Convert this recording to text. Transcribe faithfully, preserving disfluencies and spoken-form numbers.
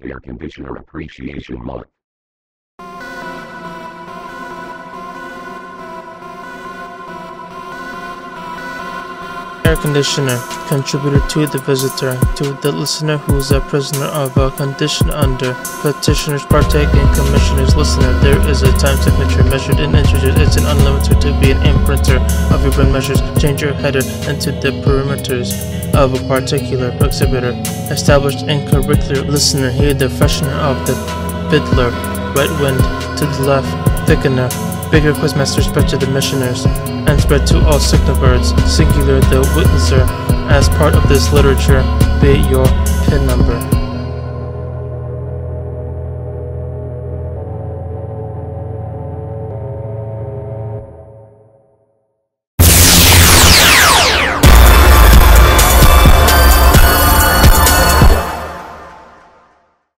Air Conditioner Appreciation Month. Air conditioner, contributor to the visitor, to the listener who is a prisoner of a condition under petitioners partake in commissioners listener. There is a time signature measured in integers. It's an unlimited to be an imprinter of your brain measures. Change your header into the perimeters of a particular exhibitor. Established in curricular listener. Hear the freshener of the fiddler. Right wind to the left, thickener. Bigger quizmaster spread to the missioners, and spread to all signal birds, singular the witnesser, as part of this literature, be your pin number.